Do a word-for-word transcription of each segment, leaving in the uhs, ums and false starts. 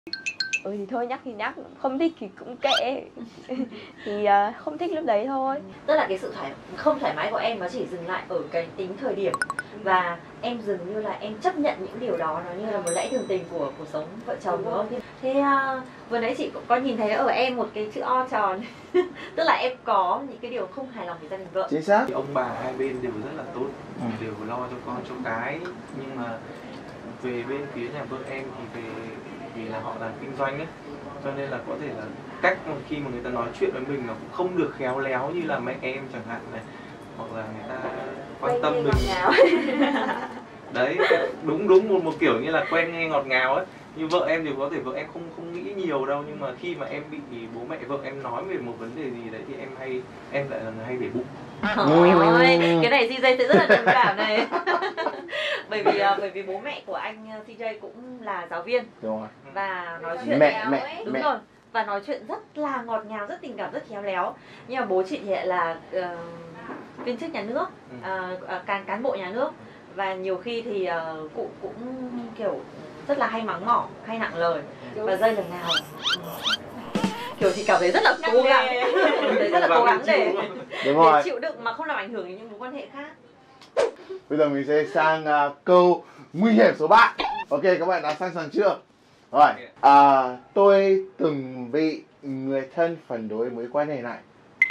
Ừ thì thôi nhắc thì nhắc, không thích thì cũng kệ. Thì uh, không thích lúc đấy thôi. Tức là cái sự thoải không thoải mái của em nó chỉ dừng lại ở cái tính thời điểm. Và em dường như là em chấp nhận những điều đó, nó như là một lẽ thường tình của cuộc sống vợ chồng, đúng không? Thế uh, vừa nãy chị cũng có nhìn thấy ở em một cái chữ O tròn. Tức là em có những cái điều không hài lòng về gia đình vợ. Chính xác. Ông bà hai bên đều rất là tốt, ừ. đều lo cho con cho cái. Nhưng mà về bên phía nhà vợ em thì về vì là họ làm kinh doanh ấy, cho nên là có thể là cách khi mà người ta nói chuyện với mình nó cũng không được khéo léo như là mẹ em chẳng hạn này, hoặc là người ta quan tâm mình. Đấy, đúng đúng một một kiểu như là quen nghe ngọt ngào ấy. Như vợ em thì có thể vợ em không không nghĩ nhiều đâu, nhưng mà khi mà em bị bố mẹ vợ em nói về một vấn đề gì đấy thì em hay em lại là người hay để bụng. Ôi, cái này xê jay sẽ rất là đồng cảm này. bởi vì bởi vì bố mẹ của anh xê jay cũng là giáo viên. Đúng rồi. Và nói chuyện mẹ mẹ đúng mẹ. rồi. Và nói chuyện rất là ngọt ngào, rất tình cảm, rất khéo léo. Nhưng mà bố chị thì lại là uh, viên chức nhà nước, uh, uh, cán cán bộ nhà nước. Và nhiều khi thì uh, cụ cũng kiểu rất là hay mắng mỏ, hay nặng lời. Và rơi lần nào kiểu thì cảm thấy rất là cố gắng, thấy rất là cố gắng để, để chịu đựng mà không làm ảnh hưởng đến những mối quan hệ khác. Bây giờ mình sẽ sang uh, câu nguy hiểm số ba. Ok, các bạn đã sẵn sàng chưa? Rồi, à, tôi từng bị người thân phản đối mối quan hệ này.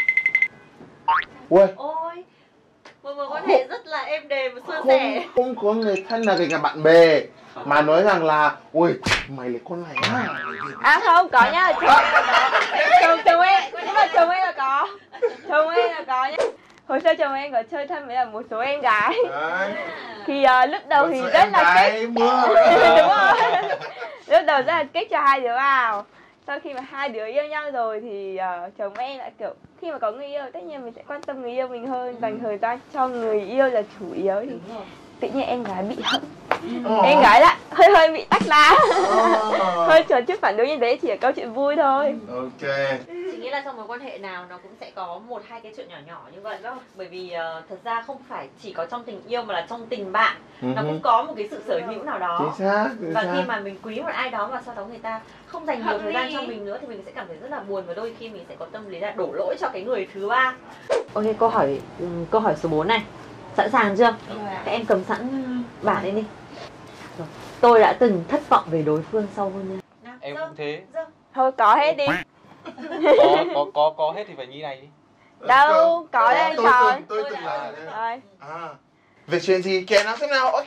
Ui, ôi, một mối quan hệ rất là êm đềm và suôn không, sẻ. không có người thân là kể cả bạn bè mà nói rằng là ui mày là con này á. À không, có nhá, chồng chồng chồng em, nhưng mà chồng em là có, chồng em là có nhá. Hồi xưa chồng em có chơi thân với là một số em gái. Đấy. Thì uh, lúc đầu thì rất là thích. Mưa. Đúng rồi. Lúc đầu rất là kích cho hai đứa vào. Sau khi mà hai đứa yêu nhau rồi thì uh, chồng em lại kiểu khi mà có người yêu tất nhiên mình sẽ quan tâm người yêu mình hơn, dành thời gian cho người yêu là chủ yếu. Thì tự nhiên em gái bị hận. Oh. Em gái lại hơi hơi bị tách lá. Oh. Hơi chờ chút phản đối như thế chỉ là câu chuyện vui thôi. Ok. Chị nghĩ là trong mối quan hệ nào nó cũng sẽ có một hai cái chuyện nhỏ nhỏ như vậy đó. Bởi vì uh, thật ra không phải chỉ có trong tình yêu mà là trong tình bạn, uh-huh. nó cũng có một cái sự sở hữu nào đó. Chính xác, chính và xác. Khi mà mình quý một ai đó mà sau đó người ta không dành nhiều thời gian cho mình nữa thì mình sẽ cảm thấy rất là buồn, và đôi khi mình sẽ có tâm lý là đổ lỗi cho cái người thứ ba. Ok, câu hỏi câu hỏi số bốn này. Sẵn sàng chưa? Các em cầm sẵn bảng lên đi. Rồi. Tôi đã từng thất vọng về đối phương sau hôn nhân. Em cũng thế. Thôi có hết đi. có có có có hết thì phải như này đi. Đâu có đây tôi trời. Từng, tôi từng là rồi. À. Về chuyện gì kể nào xem nào. Ok.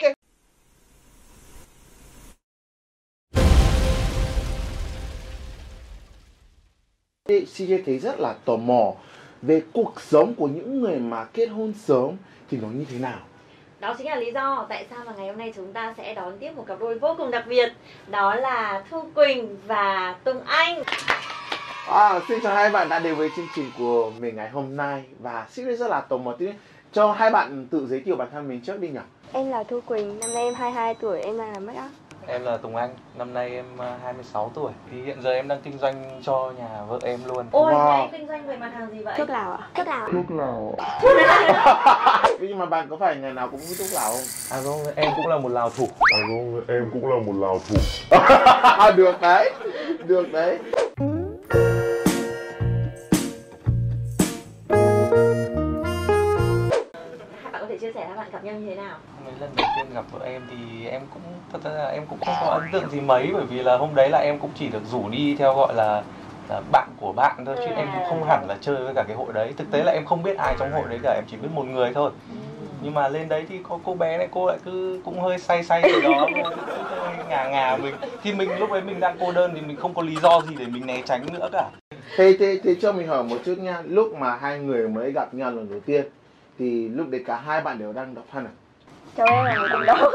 xê jay thấy rất là tò mò về cuộc sống của những người mà kết hôn sớm thì nó như thế nào. Đó chính là lý do tại sao mà ngày hôm nay chúng ta sẽ đón tiếp một cặp đôi vô cùng đặc biệt. Đó là Thu Quỳnh và Tùng Anh. À, xin chào hai bạn đã đến với chương trình của mình ngày hôm nay. Và xin rất là tò mò cho hai bạn tự giới thiệu bản thân mình trước đi nhỉ. Em là Thu Quỳnh, năm nay em hai mươi hai tuổi, em đang làm make up. Em là Tùng Anh, năm nay em hai mươi sáu tuổi. Thì hiện giờ em đang kinh doanh cho nhà vợ em luôn. Ôi, wow. Anh kinh doanh về mặt hàng gì vậy? Thuốc lào ạ? Thuốc lào. Thuốc lào. Nhưng mà bạn có phải ngày nào cũng hút thuốc lào không? À vâng, em cũng là một lào thủ. À vâng, em cũng là một lào thủ. Được đấy, được đấy. Hai bạn có thể chia sẻ hai bạn gặp nhau như thế nào? Mấy lần đầu tiên gặp vợ em thì em cũng thật ra là em cũng không có ấn tượng gì mấy, bởi vì là hôm đấy là em cũng chỉ được rủ đi theo gọi là, là bạn của bạn thôi, chứ em cũng không hẳn là chơi với cả cái hội đấy. Thực tế là em không biết ai trong hội đấy cả, em chỉ biết một người thôi. Nhưng mà lên đấy thì có cô bé này, cô lại cứ cũng hơi say say gì đó, ngà ngà mình. Thì mình lúc đấy mình đang cô đơn thì mình không có lý do gì để mình né tránh nữa cả. Thế, thế, thế cho mình hỏi một chút nha, lúc mà hai người mới gặp nhau lần đầu tiên thì lúc đấy cả hai bạn đều đang độc thân à? Chồng em là một tình đầu.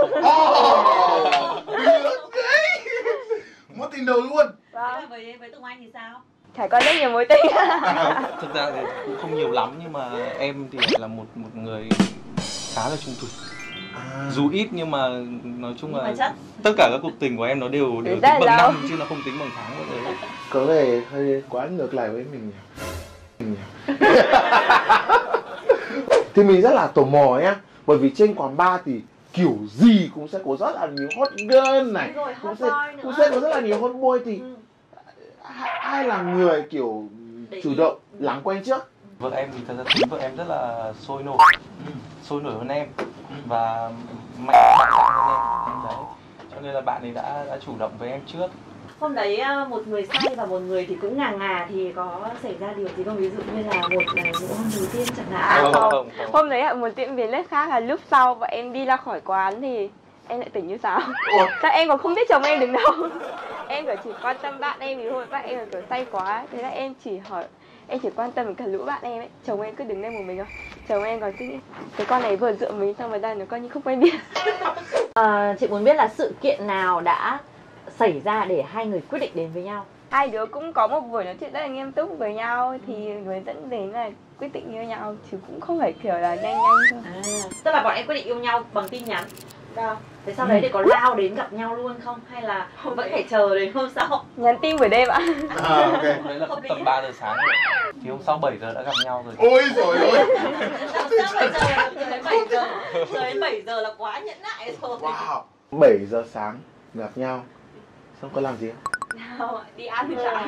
Được đấy. Một tình đầu luôn. Vâng. Với, với Tùng Anh thì sao? Trải qua rất nhiều mối tình. À, thực ra thì cũng không nhiều lắm, nhưng mà em thì là một một người khá là trung thực. À. Dù ít nhưng mà nói chung là tất cả các cuộc tình của em nó đều đều tính bằng năm chứ nó không tính bằng tháng bao giờ. Có vẻ hơi quá ngược lại với mình nhỉ. Thì mình rất là tò mò nhá, bởi vì trên quán bar thì kiểu gì cũng sẽ có rất là nhiều hot girl này, rồi, cũng hot sẽ boy nữa. cũng sẽ có rất là nhiều hot boy thì Ừ. ai, ai là người kiểu Để chủ ý. động lắng quen trước? Vợ em thì thật ra tính vợ em rất là sôi nổi, sôi nổi hơn em và mạnh bạo dạn hơn em. Đấy. Cho nên là bạn ấy đã đã chủ động với em trước. Hôm đấy ờ, một người say và một người thì cũng ngà ngà thì có xảy ra điều gì không? Ví dụ như là một là nụ hôn đầu tiên chẳng hạn. À, Không, không. không, không. Hôm đấy ở một tiệm về lớp khác là lúc sau bọn em đi ra khỏi quán thì em lại tỉnh như sao. Ủa? Chắc em còn không biết chồng em đứng đâu. Em kiểu chỉ quan tâm bạn em vì hôm bạn em là kiểu say quá. Thế là em chỉ hỏi, em chỉ quan tâm đến cả lũ bạn em ấy. Chồng em cứ đứng đây một mình thôi. Chồng em còn cứ nghĩ cái con này vừa dựa mình xong rồi ra nó coi như không quen biết. À, chị muốn biết là sự kiện nào đã xảy ra để hai người quyết định đến với nhau? Hai đứa cũng có một buổi nói chuyện rất là nghiêm túc với nhau thì mới dẫn đến là quyết định yêu nhau chứ cũng không phải kiểu là nhanh nhanh thôi. À, tức là bọn em quyết định yêu nhau bằng tin nhắn. Vâng. Thế sau đấy thì có lao đến gặp nhau luôn không? Hay là vẫn phải chờ đến hôm sau? Nhắn tin buổi đêm ạ. À, ok. Đấy là Hợp lý. tầm ba giờ sáng rồi. Thì hôm sau bảy giờ đã gặp nhau rồi. Ôi rồi ôi. Làm sao bây giờ là chờ đến bảy giờ? Chờ đến bảy giờ là quá nhẫn nại rồi. Wow. bảy giờ sáng gặp nhau. Xong có làm gì không? Đi ăn thì sao?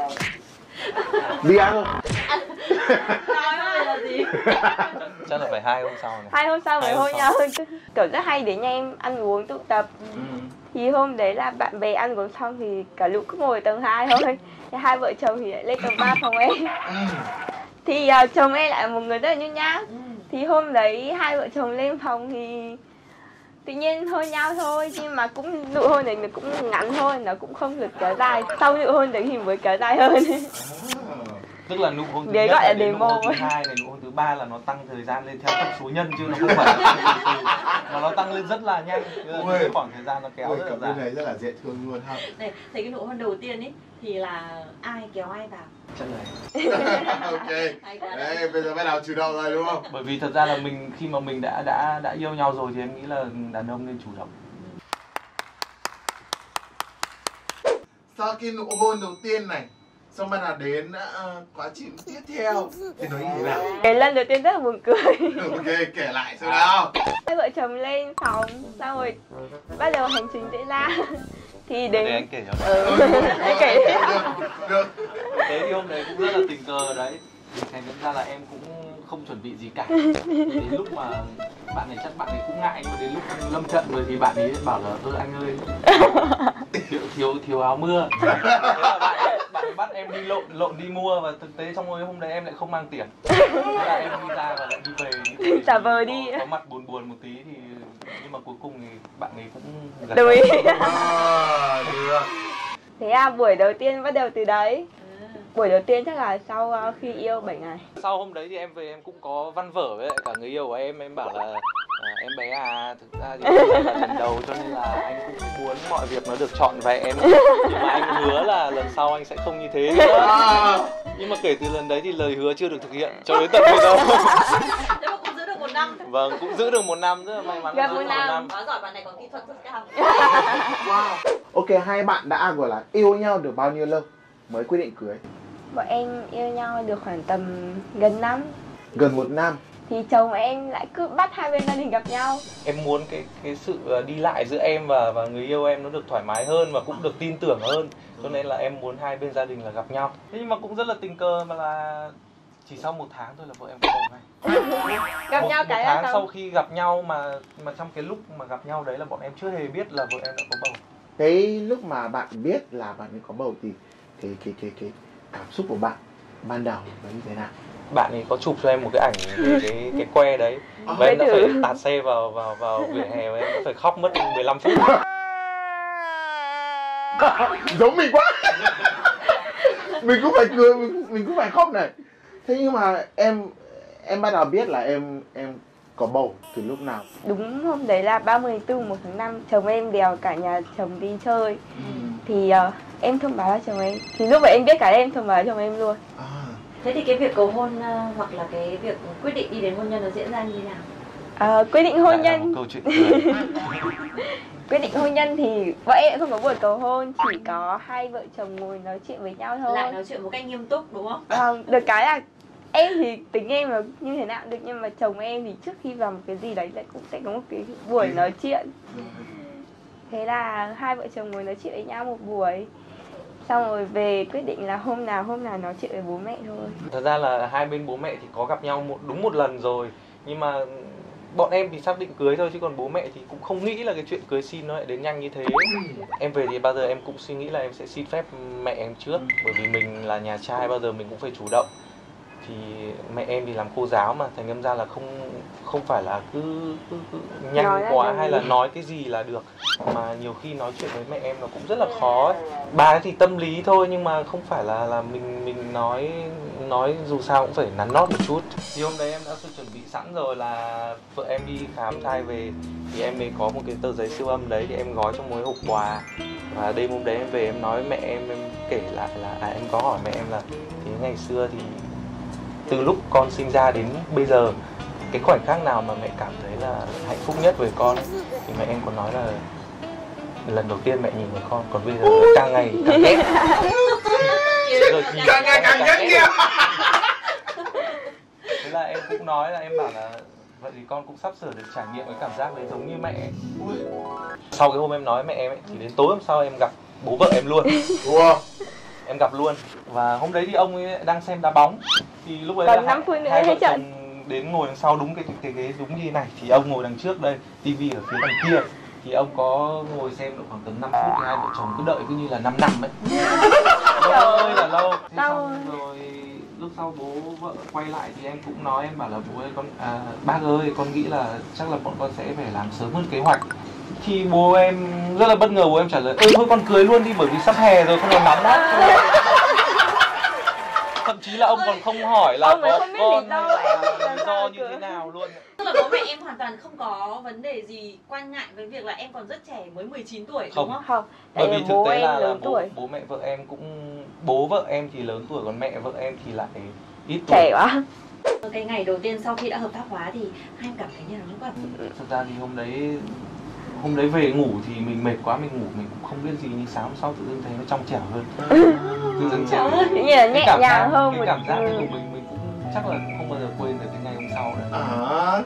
Đi ăn thôi. Nói ơi là gì? Chắc là phải hai hôm sau này. Hai hôm sau mới Hai hôm hôn sau. nhau. Kiểu rất hay đến nhà em ăn uống tụ tập. Ừ. Thì hôm đấy là bạn bè ăn uống xong thì cả lũ cứ ngồi tầng hai thôi. Thì hai vợ chồng thì lại lên tầng ba phòng em. Thì uh, chồng em lại là một người rất là nhút nhát. Thì hôm đấy hai vợ chồng lên phòng thì tự nhiên hôn nhau thôi, nhưng mà cũng nụ hôn đấy nó cũng ngắn thôi, nó cũng không được kéo dài. Sau nụ hôn đấy thì mới kéo dài hơn. Tức là nụ hôn thứ Đấy nhất gọi là đến nụ demo hôn thứ ấy. hai này, nụ hôn thứ ba là nó tăng thời gian lên theo cấp số nhân chứ nó không phải là tăng từ từ, mà nó tăng lên rất là nhanh. Tức là Ui. cái khoảng thời gian nó kéo Ôi, rất là cặp dài. đôi này rất là dễ thương luôn ha. Này, thấy cái nụ hôn đầu tiên ấy thì là ai kéo ai vào? Chân này. Ok. Hay quá. Đấy, bây giờ bắt đầu chủ động rồi đúng không? Bởi vì thật ra là mình khi mà mình đã đã đã yêu nhau rồi thì em nghĩ là đàn ông nên chủ động. Sau khi nụ hôn đầu tiên này, xong bắt đầu đến uh, quá trình tiếp theo thì nó như thế nào? Cái lần đầu tiên rất là buồn cười. Ok, kể lại xem nào. Hai vợ chồng lên phòng, xong rồi bắt đầu hành trình diễn ra. Thì Để đến... anh kể cho. Ừ, anh kể đi. Được, được. Cái hôm đấy cũng rất là tình cờ đấy. Thành ra là em cũng không chuẩn bị gì cả. Đến lúc mà bạn này chắc bạn ấy cũng ngại, nhưng mà đến lúc lâm trận rồi thì bạn ấy bảo là ơ anh ơi thiếu thiếu thiếu áo mưa. Thế là bạn ấy, bạn ấy bắt em đi lộn lộn đi mua, và thực tế trong hôm đấy em lại không mang tiền. Thế là em đi ra và lại đi về. Giả vờ đi. Có, có mặt buồn buồn một tí thì, nhưng mà cuối cùng thì bạn ấy cũng gật Đồng ý. đầu. À, được. Thế à, buổi đầu tiên bắt đầu từ đấy. Buổi đầu tiên chắc là sau uh, khi yêu bảy ngày. Sau hôm đấy thì em về em cũng có văn vở với lại cả người yêu của em. Em bảo là à, em bé à, thực ra thì đây là lần đầu cho nên là anh cũng muốn mọi việc nó được trọn vẹn. Nhưng mà anh hứa là lần sau anh sẽ không như thế nữa. À, Nhưng mà kể từ lần đấy thì lời hứa chưa được thực hiện cho đến tận bây giờ. Thế mà cũng giữ được một năm. Vâng, cũng giữ được một năm, rất là may mắn. Gần giữ một được năm. Quá giỏi, bạn này có kỹ thuật rất cao. wow. Ok, hai bạn đã gọi là yêu nhau được bao nhiêu lâu mới quyết định cưới? Bọn em yêu nhau được khoảng tầm gần năm. Gần một năm. Thì chồng em lại cứ bắt hai bên gia đình gặp nhau. Em muốn cái cái sự đi lại giữa em và và người yêu em nó được thoải mái hơn và cũng được tin tưởng hơn, cho nên là em muốn hai bên gia đình là gặp nhau. Thế nhưng mà cũng rất là tình cờ mà là chỉ sau một tháng thôi là vợ em có bầu ngay. Gặp một, nhau một cái tháng là sau xong. khi gặp nhau mà mà trong cái lúc mà gặp nhau đấy là bọn em chưa hề biết là vợ em đã có bầu. Cái lúc mà bạn biết là bạn ấy có bầu thì cái cái cái cái cảm xúc của bạn ban đầu nó như thế nào? Bạn ấy có chụp cho em một cái ảnh về cái cái que đấy, và em đã phải tạt xe vào vào vào vỉa hè và em đã phải khóc mất mười lăm phút. Giống mình quá. Mình cũng phải cười, mình, mình cũng phải khóc này. Thế nhưng mà em em bắt đầu biết là em em có bầu từ lúc nào? Đúng hôm đấy là ba mươi tháng tư một tháng năm, chồng em đèo cả nhà chồng đi chơi. Ừ. Thì uh, em thông báo cho chồng em. Thì lúc vậy em biết cả em thông báo cho chồng em luôn. À. Thế thì cái việc cầu hôn uh, hoặc là cái việc quyết định đi đến hôn nhân nó diễn ra như thế nào? Uh, quyết định hôn Lại là nhân. một câu chuyện cười. Quyết định hôn nhân thì bọn em không có buổi cầu hôn, chỉ có hai vợ chồng ngồi nói chuyện với nhau thôi. Lại nói chuyện một cách nghiêm túc đúng không? Vâng, được cái là Em thì tính em là như thế nào cũng được, nhưng mà chồng em thì trước khi vào một cái gì đấy lại cũng sẽ có một cái buổi nói chuyện. Thế là hai vợ chồng ngồi nói chuyện với nhau một buổi, xong rồi về quyết định là hôm nào hôm nào nói chuyện với bố mẹ thôi. Thật ra là hai bên bố mẹ thì có gặp nhau một đúng một lần rồi, nhưng mà bọn em thì xác định cưới thôi, chứ còn bố mẹ thì cũng không nghĩ là cái chuyện cưới xin nó lại đến nhanh như thế. Em về thì bao giờ em cũng suy nghĩ là em sẽ xin phép mẹ em trước, bởi vì mình là nhà trai bao giờ mình cũng phải chủ động. Thì mẹ em thì làm cô giáo mà, thành âm ra là không không phải là cứ, cứ, cứ nhanh Nói quá là hay là nói cái gì là được, mà nhiều khi nói chuyện với mẹ em nó cũng rất là khó ấy. Bà ấy thì tâm lý thôi, nhưng mà không phải là là mình mình nói nói dù sao cũng phải nắn nót một chút. Thì hôm đấy em đã chuẩn bị sẵn rồi, là vợ em đi khám thai về thì em mới có một cái tờ giấy siêu âm đấy, thì em gói trong một cái hộp quà. Và đêm hôm đấy em về em nói với mẹ em, em kể lại là à, em có hỏi mẹ em là thì ngày xưa thì từ lúc con sinh ra đến bây giờ, cái khoảnh khắc nào mà mẹ cảm thấy là hạnh phúc nhất với con ấy, thì mẹ em có nói là lần đầu tiên mẹ nhìn thấy con, còn bây giờ càng ngày càng ghét. Rồi nhìn Càng ngày càng ghét kia. Thế là em cũng nói là em bảo là vậy thì con cũng sắp sửa được trải nghiệm cái cảm giác đấy giống như mẹ. Sau cái hôm em nói với mẹ em ấy, thì đến tối hôm sau em gặp bố vợ em luôn. Wow. Em gặp luôn. Và hôm đấy thì ông ấy đang xem đá bóng, thì lúc ấy Còn là năm hai, phút nữa hai hết vợ trận. chồng đến ngồi đằng sau đúng cái cái ghế đúng như thế này, thì ông ngồi đằng trước đây, tivi ở phía đằng kia, thì ông có ngồi xem được khoảng tầm năm phút, thì hai vợ chồng cứ đợi cứ như là năm năm ấy. Lâu ơi là lâu. Thế xong rồi lúc sau bố vợ quay lại thì em cũng nói, em bảo là bố ơi con à, bác ơi con nghĩ là chắc là bọn con sẽ phải làm sớm hơn kế hoạch. Thì bố em rất là bất ngờ, bố em trả lời ơi thôi con cưới luôn đi, bởi vì sắp hè rồi không còn nóng lắm. Thậm chí là ông còn không hỏi là Ông ấy có không biết con lý hay do. là lý do như thế nào luôn. Tức là bố mẹ em hoàn toàn không có vấn đề gì quan ngại với việc là em còn rất trẻ, mới mười chín tuổi đúng không? Không, Bởi tại vì vì thực bố tế em là, là lớn bố, tuổi. bố mẹ vợ em cũng, bố vợ em thì lớn tuổi, còn mẹ vợ em thì lại ít tuổi. Trẻ quá. Cái ngày đầu tiên sau khi đã hợp pháp hóa thì hai em cảm thấy như nào lúc nào? Thật ra thì hôm đấy hôm đấy về ngủ thì mình mệt quá, mình ngủ mình cũng không biết gì, nhưng sáng hôm sau tự dưng thấy nó trong trẻo hơn. Tự dưng Trời ơi, tự nhiên là nhẹ cảm nhàng giác, hơn cái một cảm giác ừ. của mình mình cũng chắc là cũng không bao giờ quên được cái ngày hôm sau nữa. À.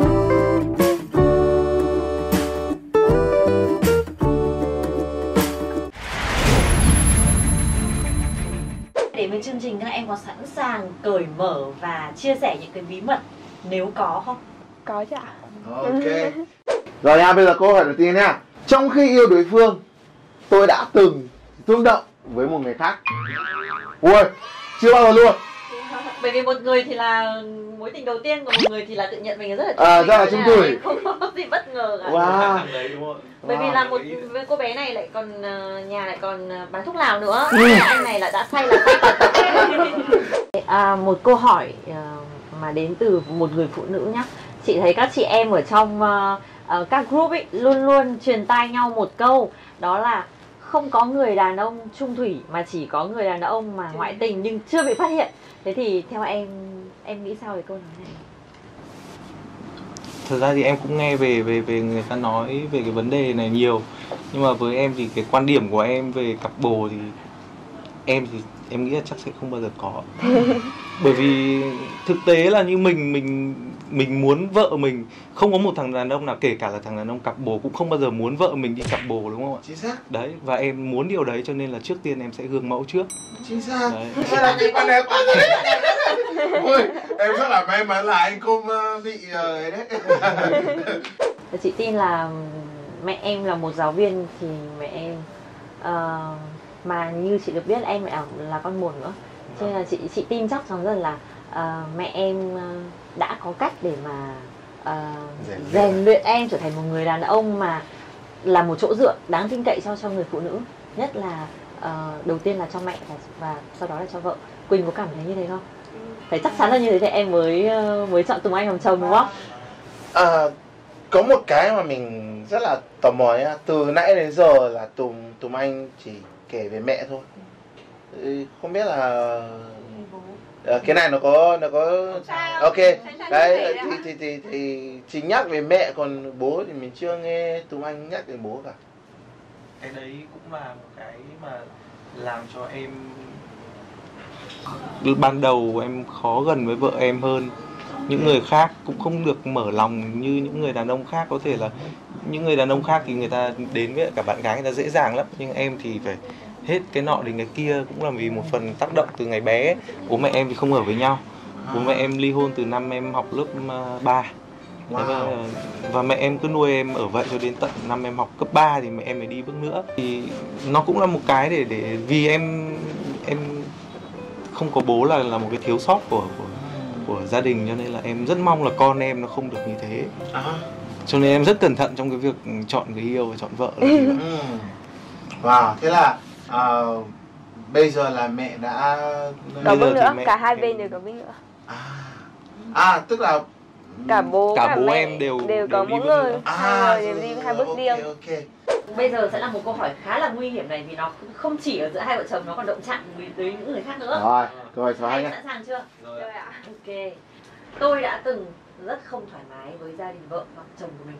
Đến với chương trình các em có sẵn sàng cởi mở và chia sẻ những cái bí mật nếu có không? Có chứ ạ. Ok. Rồi nha, bây giờ câu hỏi đầu tiên nha. Trong khi yêu đối phương, tôi đã từng tương động với một người khác. Ui, chưa bao giờ luôn. Bởi vì một người thì là mối tình đầu tiên, còn một người thì là tự nhận mình rất là À, rất là trung thủy. không có gì bất ngờ cả. Wow. Đấy, đúng không? Bởi vì là một với cô bé này lại còn uh, nhà lại còn uh, bán thuốc lào nữa. Ừ. Anh này là đã say là say tật tật. À, một câu hỏi uh, mà đến từ một người phụ nữ nhá. Chị thấy các chị em ở trong uh, uh, các group ấy luôn luôn truyền tai nhau một câu, đó là không có người đàn ông trung thủy mà chỉ có người đàn ông mà ngoại tình nhưng chưa bị phát hiện. Thế thì theo em em nghĩ sao về câu nói này? Thật ra thì em cũng nghe về về về người ta nói về cái vấn đề này nhiều, nhưng mà với em thì cái quan điểm của em về cặp bồ thì em thì em nghĩ là chắc sẽ không bao giờ có. Bởi vì thực tế là như mình mình mình muốn vợ mình, không có một thằng đàn ông nào, kể cả là thằng đàn ông cặp bồ cũng không bao giờ muốn vợ mình đi cặp bồ, đúng không ạ? Chính xác. Đấy, và em muốn điều đấy cho nên là trước tiên em sẽ gương mẫu trước. Chính xác. Đấy. Sao là cái quan hệ quá rồi. Ui, em rất là may mắn là anh cũng uh, bị uh, ấy đấy. Chị tin là mẹ em là một giáo viên thì mẹ em uh, mà như chị được biết em lại là con một nữa, cho nên là chị chị tin chắc rằng rằng là uh, mẹ em uh, đã có cách để mà uh, rèn luyện em trở thành một người đàn ông mà là một chỗ dựa đáng tin cậy cho cho người phụ nữ, nhất là uh, đầu tiên là cho mẹ và, và sau đó là cho vợ. Quỳnh có cảm thấy như thế không? Phải chắc chắn là như thế thì em mới uh, mới chọn Tùng Anh làm chồng đúng không? À, có một cái mà mình rất là tò mò nhá, từ nãy đến giờ là Tùng Tùng Anh chỉ kể về mẹ thôi. Ừ, không biết là à, cái này nó có nó có ok đấy thì thì thì thì chỉ nhắc về mẹ, còn bố thì mình chưa nghe Tùng Anh nhắc về bố cả. Cái đấy cũng là một cái mà làm cho em ban đầu em khó gần với vợ em hơn những người khác, cũng không được mở lòng như những người đàn ông khác. Có thể là những người đàn ông khác thì người ta đến với cả bạn gái người ta dễ dàng lắm, nhưng em thì phải hết cái nọ đến cái kia, cũng là vì một phần tác động từ ngày bé. Bố mẹ em thì không ở với nhau, bố mẹ em ly hôn từ năm em học lớp ba. Wow. Và mẹ em cứ nuôi em ở vậy cho đến tận năm em học cấp ba thì mẹ em mới đi bước nữa. Thì nó cũng là một cái để để vì em em không có bố là là một cái thiếu sót của của, của gia đình, cho nên là em rất mong là con em nó không được như thế. À. Cho nên em rất cẩn thận trong cái việc chọn người yêu và chọn vợ. Ừ. Wow, thế là uh, bây giờ là mẹ đã có bước nữa, cả hai bên đều có bước nữa. À, à tức là cả bố cả, cả bố mẹ em đều đều có mỗi người, à, hai người đều đi hai bước okay, riêng. Okay. Bây giờ sẽ là một câu hỏi khá là nguy hiểm này, vì nó không chỉ ở giữa hai vợ chồng, nó còn động chạm tới những người khác nữa. Rồi, rồi số hai nhé. nhé. Sẵn sàng chưa? Rồi ạ. Ok. Tôi đã từng rất không thoải mái với gia đình vợ hoặc chồng của mình.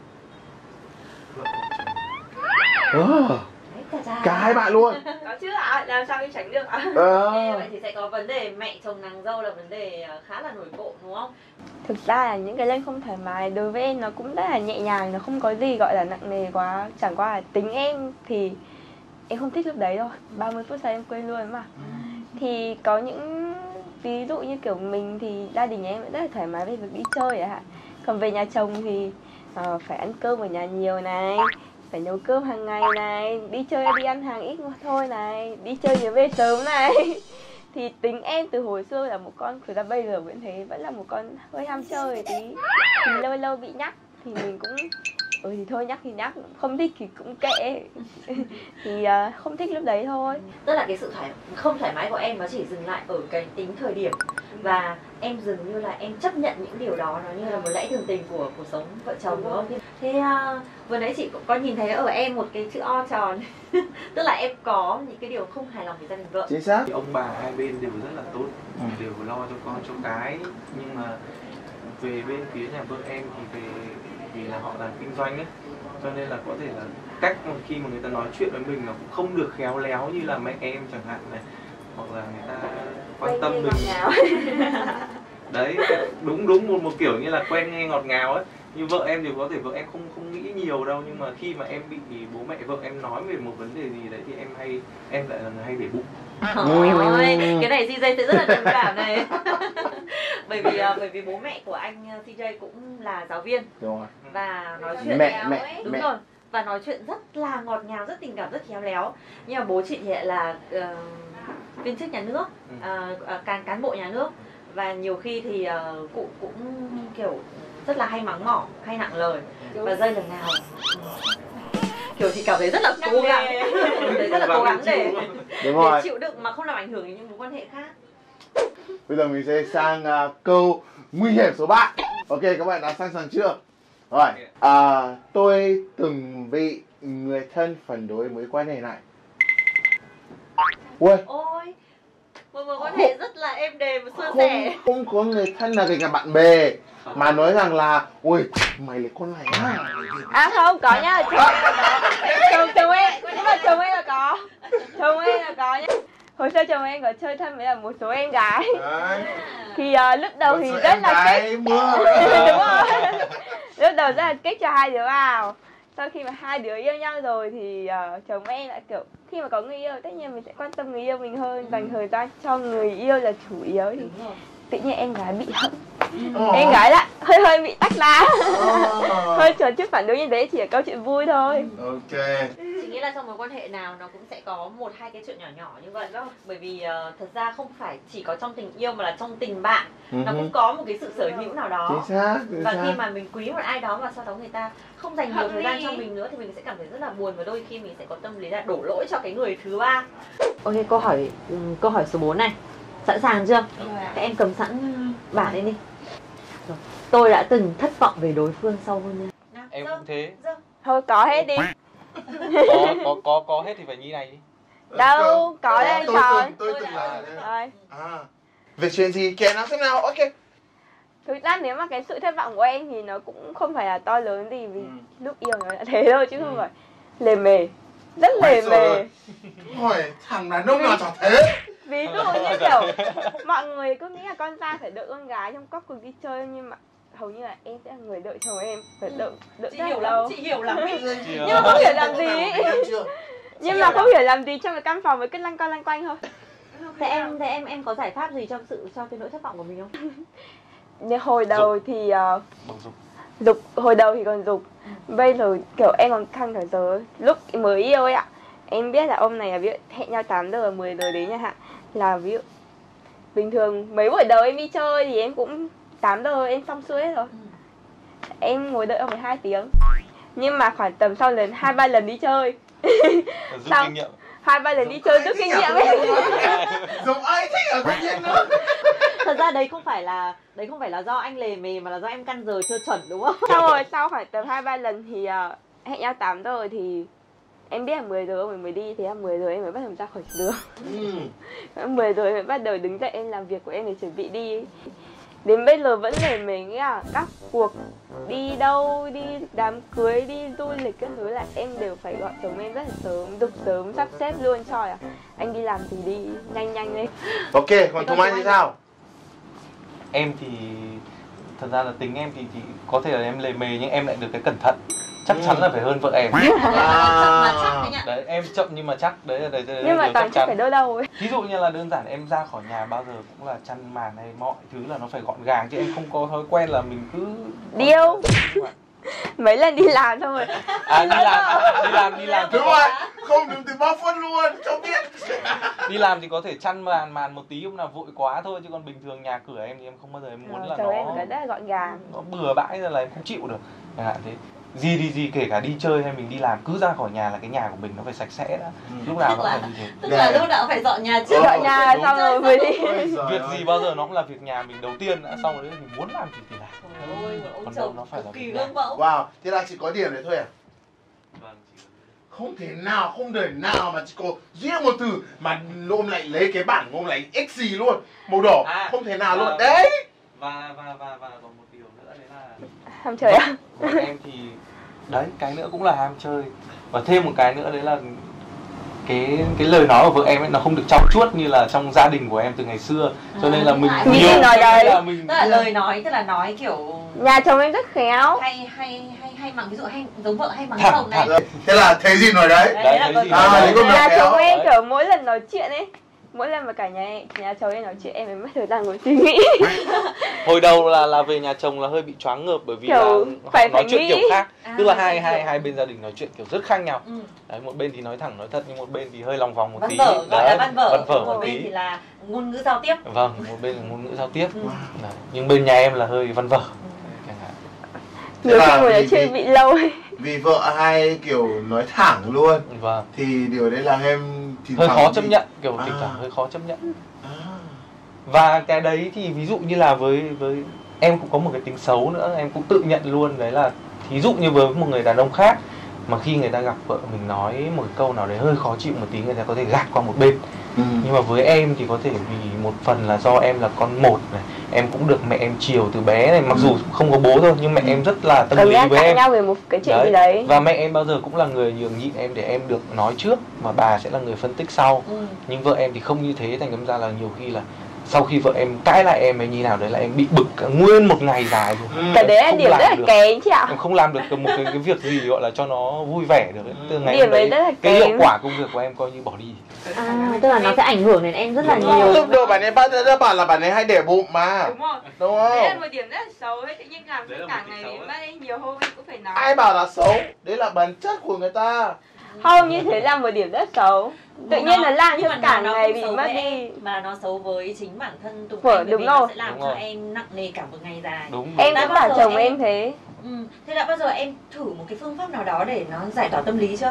Oh. Đấy, chà chà. Cả hai bạn luôn. Có chứ ạ, à? Làm sao đi tránh được ạ? À? Ờ. Vậy thì sẽ có vấn đề mẹ chồng nàng dâu là vấn đề khá là nổi cộm đúng không? Thực ra là những cái lên không thoải mái đối với em nó cũng rất là nhẹ nhàng, nó không có gì gọi là nặng nề quá. Chẳng qua là tính em thì em không thích lúc đấy thôi, ba mươi phút sau em quên luôn mà. Thì có những ví dụ như kiểu mình thì gia đình em vẫn rất là thoải mái về việc đi chơi ạ. Còn về nhà chồng thì uh, phải ăn cơm ở nhà nhiều này, phải nấu cơm hàng ngày này, đi chơi đi ăn hàng ít thôi này, đi chơi nhiều về sớm này. Thì tính em từ hồi xưa là một con, thực ra bây giờ vẫn thế, vẫn là một con hơi ham chơi tí. Thì lâu lâu bị nhắc thì mình cũng ừ thì thôi nhắc thì nhắc, không thích thì cũng kệ. Thì uh, không thích lúc đấy thôi. Tức là cái sự thoải không thoải mái của em nó chỉ dừng lại ở cái tính thời điểm, và em dường như là em chấp nhận những điều đó, nó như là một lẽ thường tình của cuộc sống vợ chồng đúng không? Thế uh, vừa nãy chị cũng có nhìn thấy ở em một cái chữ O tròn. Tức là em có những cái điều không hài lòng với gia đình vợ. Chính xác. Thì ông bà hai bên đều rất là tốt, ừ. đều lo cho con cho cái, nhưng mà về bên phía nhà vợ em thì về vì là họ làm kinh doanh ấy, cho nên là có thể là cách mà khi mà người ta nói chuyện với mình nó cũng không được khéo léo như là mẹ em chẳng hạn này, hoặc là người ta quan tâm mình. Đấy, đúng đúng một một kiểu như là quen nghe ngọt ngào ấy. Như vợ em thì có thể vợ em không không nghĩ nhiều đâu, nhưng mà khi mà em bị bố mẹ vợ em nói về một vấn đề gì đấy thì em hay em lại là người hay để bụng. Ôi ơi, cái này xê giê sẽ rất là đồng cảm này. bởi vì bởi vì bố mẹ của anh xê giê cũng là giáo viên. Đúng rồi. Và nói chuyện mẹ mẹ đúng mẹ. rồi, và nói chuyện rất là ngọt ngào, rất tình cảm, rất khéo léo. Nhưng mà bố chị thì lại là uh, viên chức nhà nước, uh, uh, cán cán bộ nhà nước, và nhiều khi thì uh, cụ cũng kiểu rất là hay mắng mỏ, hay nặng lời. Và rơi lần nào kiểu chị cảm thấy rất là cố gắng, rất là cố gắng để, để chịu đựng mà không làm ảnh hưởng đến những mối quan hệ khác. Bây giờ mình sẽ sang uh, câu nguy hiểm số ba. Ok, các bạn đã sẵn sàng chưa? Rồi, à, tôi từng bị người thân phản đối mối quan hệ này. Ui, ôi, một mối quan hệ rất là êm đềm và suôn không, sẻ. không có người thân là kể cả bạn bè mà nói rằng là ui mày là con này á. À không, có nhá, chồng chồng chồng em, nhưng mà chồng em là có, chồng em là có nhá. Hồi xưa chồng em có chơi thân với một số em gái. Đấy. Thì uh, lúc đầu thì rất là kích. Mưa. Đúng rồi. Lúc đầu rất là kích cho hai đứa vào. Sau khi mà hai đứa yêu nhau rồi thì uh, chồng em lại kiểu khi mà có người yêu tất nhiên mình sẽ quan tâm người yêu mình hơn, dành thời gian cho người yêu là chủ yếu, thì tự nhiên em gái bị hận. Oh. Em gái lại hơi hơi bị tách lá. Oh. Hơi chuẩn chút phản đối như thế, chỉ là câu chuyện vui thôi. Ok. Chị nghĩ là trong mối quan hệ nào nó cũng sẽ có một hai cái chuyện nhỏ nhỏ như vậy đó. Bởi vì uh, thật ra không phải chỉ có trong tình yêu mà là trong tình bạn, uh-huh. nó cũng có một cái sự sở hữu nào đó. Chính xác, chính và xác. khi mà mình quý một ai đó mà sau đó người ta không dành nhiều thời gian cho mình nữa thì mình sẽ cảm thấy rất là buồn, và đôi khi mình sẽ có tâm lý là đổ lỗi cho cái người thứ ba. Ok, câu hỏi câu hỏi số bốn này. Sẵn sàng chưa? Các em cầm sẵn bảng lên đi. Rồi. Tôi đã từng thất vọng về đối phương sau hôn nhân. Em cũng thế. Thôi có hết đi. có có có có hết thì phải như này đi. Đâu có đây tôi trời. Từng, tôi từng là rồi. À, về chuyện gì kể nào xem nào. Ok. Thực ra nếu mà cái sự thất vọng của em thì nó cũng không phải là to lớn gì, vì ừ. lúc yêu nó đã thế thôi chứ ừ. không phải lề mề, rất lề mề. Hỏi thằng đàn ông nào chả thế. Ví dụ như kiểu mọi người cứ nghĩ là con trai phải đợi con gái trong các cuộc đi chơi, nhưng mà hầu như là em sẽ là người đợi chồng em phải đợi đợi Chị rất là hiểu lâu. lắm, chị hiểu lắm. Nhưng mà không hiểu làm gì nhưng mà không hiểu làm gì trong cái căn phòng mới cứ lanh quanh lanh quanh thôi. Thế em thế em em có giải pháp gì cho sự cho cái nỗi thất vọng của mình không? Nhưng hồi đầu thì uh, Bầu dục. dục hồi đầu thì còn dục, bây giờ kiểu em còn căng cả giờ. Lúc mới yêu ấy ạ, em biết là ông này là ví dụ hẹn nhau tám giờ mười giờ đến chẳng hạn, là ví dụ bình thường mấy buổi đầu em đi chơi thì em cũng tám giờ em xong xuôi hết rồi, em ngồi đợi ông phải hai tiếng. Nhưng mà khoảng tầm sau lần hai ba lần đi chơi Rút Xong. kinh nghiệm. hai ba lần đi chơi rút kinh nghiệm ấy. Giống ai thích ở công viên nữa. Thật ra đấy không phải là đấy không phải là do anh lề mề mà là do em căn giờ chưa chuẩn đúng không? Xong rồi sau khoảng tầm hai ba lần thì uh, hẹn nhau tám giờ thì em biết là mười giờ mình mới đi, thì là mười giờ em mới bắt đầu ra khỏi giường. Ừ. mười giờ em mới bắt đầu đứng dậy em làm việc của em để chuẩn bị đi. Đến bây giờ vẫn để mình nghĩ là các cuộc đi đâu, đi đám cưới, đi du lịch các thứ là em đều phải gọi chồng em rất là sớm, dục sớm sắp xếp luôn cho à. Anh đi làm thì đi nhanh nhanh lên. Ok, còn Thông Anh thì sao? Em thì thật ra là tính em thì, thì có thể là em lề mề nhưng em lại được cái cẩn thận. Chắc chắn là phải hơn vợ em. À. Đấy, em chậm nhưng mà chắc đấy là đấy, đấy, Nhưng mà điều toàn chắc chắc chắn. phải đâu đâu ấy. Ví dụ như là đơn giản em ra khỏi nhà bao giờ cũng là chăn màn hay mọi thứ là nó phải gọn gàng, chứ em không có thói quen là mình cứ Điêu. Mấy lần đi làm xong rồi. À đi làm, đi làm, đi làm. Đúng rồi, không đúng từ bao phút luôn, cho biết. Đi làm thì có thể chăn màn màn một tí hôm nào vội quá thôi, chứ còn bình thường nhà cửa em thì em không bao giờ em muốn là chồng nó em cái rất là gọn gàng. nó bừa bãi ra là em không chịu được. Chẳng hạn thế. Gì thì gì, kể cả đi chơi hay mình đi làm, cứ ra khỏi nhà là cái nhà của mình nó phải sạch sẽ đã. Lúc nào nó phải như thế. Tức là lúc nào cũng phải dọn nhà trước. Dọn nhà đúng. xong rồi mới đi. Việc gì bao giờ nó cũng là việc nhà mình đầu tiên đã, xong rồi đấy mình muốn làm gì thì làm. Ôi, ông Còn đâu chồng nó phải là cực kỳ việc nhà. gương mẫu. Wow, thế là chỉ có điểm đấy thôi à? Vâng, chỉ là- Không thể nào, không đời nào mà chỉ có duy nhất một từ mà ôm lại lấy cái bản ôm lại x gì luôn. Màu đỏ, À, không thể nào và- luôn. Đấy. Và và và và còn một điều nữa đấy là Ham chơi à? vợ em thì đấy, cái nữa cũng là ham chơi. Và thêm một cái nữa đấy là cái cái lời nói của vợ em ấy nó không được trau chuốt như là trong gia đình của em từ ngày xưa, cho nên là mình À, Nghĩ nhiều nói đấy. là mình Tức là lời nói, tức là nói kiểu Nhà chồng em rất khéo. hay hay hay hay mắng, ví dụ hay giống vợ hay mắng Thẳng, chồng này. thẳng. Thế là thấy gì nói đấy. Đấy, Đấy, là thấy gì vợ- nói đấy. vợ- À, Nhà khéo. chồng em Đấy. kiểu mỗi lần nói chuyện ấy, mỗi lần mà cả nhà nhà chồng em nói chuyện em mới mất thời gian ngồi suy nghĩ. hồi đầu là là về nhà chồng là hơi bị choáng ngợp, bởi vì Kiểu là họ phải- nói phải chuyện nghĩ. kiểu khác. À, Tức là phải hai hiểu. hai hai bên gia đình nói chuyện kiểu rất khác nhau. Ừ. Đấy, một bên thì nói thẳng nói thật, nhưng một bên thì hơi lòng vòng một Văn tí. vở, gọi là Đấy, văn vở. văn vở Một một bên tí. thì là ngôn ngữ giao tiếp. Vâng, một bên là ngôn ngữ giao tiếp. Ừ. Đấy. Nhưng bên nhà em là hơi văn vở. Chẳng hạn. Thế Nhiều là khi ngồi nói vì- chuyện vì- bị lâu ấy. Vì vợ hay kiểu nói thẳng luôn Vâng. thì điều đấy là em thỉnh Hơi thoảng khó bị- chấp nhận, kiểu À. thỉnh thoảng hơi khó chấp nhận. À. Và cái đấy thì ví dụ như là với với em cũng có một cái tính xấu nữa, em cũng tự nhận luôn, đấy là thí dụ như với một người đàn ông khác mà khi người ta gặp vợ mình nói một cái câu nào đấy hơi khó chịu một tí, người ta có thể gạt qua một bên. Ừ. Nhưng mà với em thì có thể vì một phần là do em là con một này, em cũng được mẹ em chiều từ bé này, mặc dù không có bố thôi nhưng mẹ em rất là tâm Cần lý lẽ với cãi em. nhau về một cái chuyện gì đấy. Và mẹ em bao giờ cũng là người nhường nhịn em để em được nói trước, và bà sẽ là người phân tích sau. Ừ. Nhưng vợ em thì không như thế, thành ra là nhiều khi là sau khi vợ em cãi lại em hay như nào đấy là em bị bực cả nguyên một ngày dài luôn. Ừ. Cái đấy là Không điểm làm rất là được. kém chị ạ. Em không làm được một cái, cái việc gì gọi là cho nó vui vẻ được ấy. Từ ngày Điểm hôm đấy đấy rất là cái hiệu kém. quả công việc của em coi như bỏ đi. À, tức là nó sẽ ảnh hưởng đến em rất là Đúng nhiều. rồi. Lúc đầu bạn ấy bắt đã bảo là bạn ấy hay để bụng mà. Đúng rồi. Đúng Đấy là không? một điểm rất là xấu ấy, tự nhiên làm Đấy cho là cả một ngày điểm xấu đến ấy. bắt ấy nhiều hôm em cũng phải nói. Ai bảo là xấu? Đấy là bản chất của người ta. Không, như thế là một điểm rất xấu. Tự nhiên là làm nhưng cho mà cả nó ngày không bị xấu mất với đi. em, mà nó xấu với chính bản thân Tùng Vợ, Anh, bởi đúng vì nó rồi. sẽ làm Đúng cho rồi. em nặng nề cả một ngày dài. Đúng. Em Đã cũng bao bảo giờ chồng em- em thế. Ừ. Thế đã bao giờ em thử một cái phương pháp nào đó để nó giải tỏa tâm lý chưa?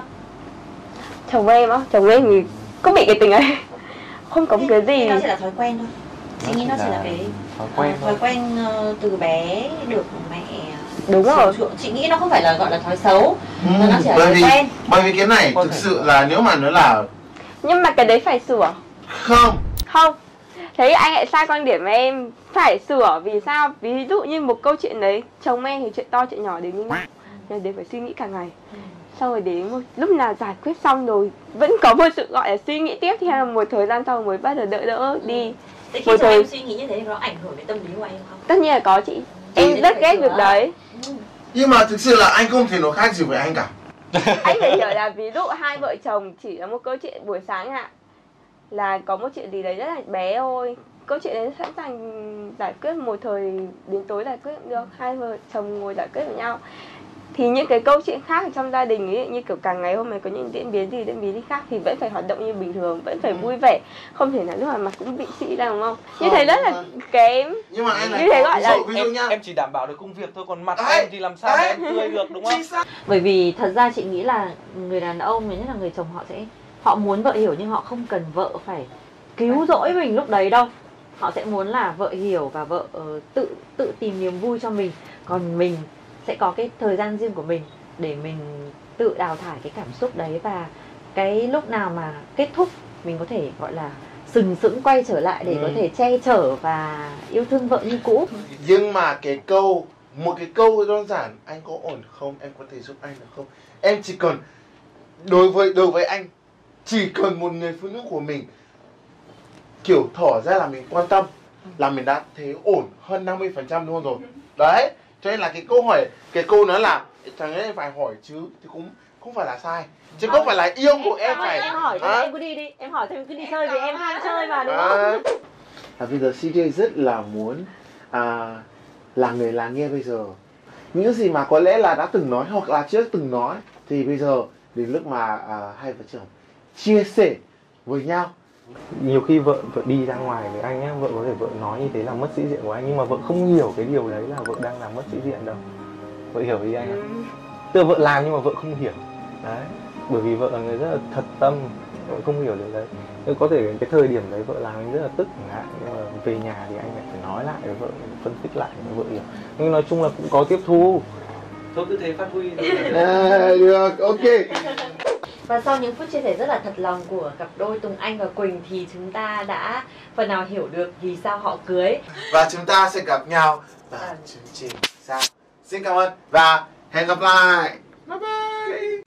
Chồng em á, chồng em thì cũng bị cái tình ấy. Không có một cái Thế gì. nó chỉ là thói quen thôi. Chị nghĩ nó chỉ là cái thói quen ờ, thói thôi. quen ờ, từ bé được mẹ Đúng chiều rồi. chuộng. Chị nghĩ nó không phải là gọi là thói xấu, mà nó chỉ là Bởi thói vì quen. bởi vì cái này Có thực thể. sự là nếu mà nó là Nhưng mà cái đấy phải sửa. không. Không. Thế anh lại sai quan điểm với em. Phải sửa vì sao? Ví dụ như một câu chuyện đấy, chồng em thì chuyện to chuyện nhỏ đều như nhau, nên đều phải suy nghĩ cả ngày. Xong rồi đến một lúc nào giải quyết xong rồi vẫn có một sự gọi là suy nghĩ tiếp, thì là một thời gian sau mới bắt đầu đỡ đỡ đi. Thế khi một chồng thời... em suy nghĩ như thế thì nó ảnh hưởng đến tâm lý của anh không? Tất nhiên là có chị. Em Thế rất ghét sửa. việc đấy. Ừ. Nhưng mà thực sự là anh không thể nào khác gì với anh cả. Anh phải hiểu là ví dụ hai vợ chồng chỉ là một câu chuyện buổi sáng ạ, là có một chuyện gì đấy rất là bé thôi, câu chuyện đấy sẵn sàng giải quyết một thời đến tối giải quyết được, hai vợ chồng ngồi giải quyết với nhau. Thì những cái câu chuyện khác trong gia đình ấy, như kiểu càng ngày hôm nay có những diễn biến gì diễn biến gì khác thì vẫn phải hoạt động như bình thường, vẫn phải vui vẻ, không thể nào lúc mà mặt cũng bị sĩ ra, đúng không? Như thế rất là kém. Nhưng mà anh này Như thế gọi là ví dụ em, nha. em chỉ đảm bảo được công việc thôi, còn mặt Đấy, em thì làm sao đấy. mà em tươi được, đúng không? Bởi vì thật ra chị nghĩ là người đàn ông, nhất là người chồng, họ sẽ họ muốn vợ hiểu nhưng họ không cần vợ phải cứu rỗi mình lúc đấy đâu. Họ sẽ muốn là vợ hiểu và vợ uh, tự tự tìm niềm vui cho mình, còn mình sẽ có cái thời gian riêng của mình để mình tự đào thải cái cảm xúc đấy, và cái lúc nào mà kết thúc mình có thể gọi là sừng sững quay trở lại để ừ. có thể che chở và yêu thương vợ như cũ. Nhưng mà cái câu, một cái câu đơn giản, anh có ổn không, em có thể giúp anh được không, em chỉ cần, đối với đối với anh, chỉ cần một người phụ nữ của mình kiểu thỏ ra là mình quan tâm là mình đã thấy ổn hơn năm mươi phần trăm luôn rồi. Đấy, cho nên là cái câu hỏi, cái câu nói là chẳng lẽ em phải hỏi chứ, thì cũng không phải là sai, chứ không phải là yêu của em, em phải em hỏi à? Em cứ đi đi, em hỏi thêm cứ đi chơi vì em ham chơi mà, đúng không? À. À, bây giờ xê jay rất là muốn à, là người lắng nghe bây giờ những gì mà có lẽ là đã từng nói hoặc là chưa từng nói, thì bây giờ đến lúc mà à, hai vợ chồng chia sẻ với nhau. Nhiều khi vợ vợ đi ra ngoài với anh nhé, vợ có thể vợ nói như thế là mất sĩ diện của anh, nhưng mà vợ không hiểu cái điều đấy là vợ đang làm mất sĩ diện đâu. Vợ hiểu ý anh không? Tức là vợ làm nhưng mà vợ không hiểu. Đấy, bởi vì vợ là người rất là thật tâm, vợ không hiểu điều đấy. Nên có thể cái thời điểm đấy vợ làm anh rất là tức chẳng hạn, nhưng mà về nhà thì anh lại phải nói lại với vợ, phân tích lại với vợ hiểu. Nhưng nói chung là cũng có tiếp thu. Thôi cứ thế phát huy rồi. À, được, ok. Và sau những phút chia sẻ rất là thật lòng của cặp đôi Tùng Anh và Quỳnh thì chúng ta đã phần nào hiểu được vì sao họ cưới. Và chúng ta sẽ gặp nhau ở chương trình sau. Xin cảm ơn và hẹn gặp lại. Bye bye.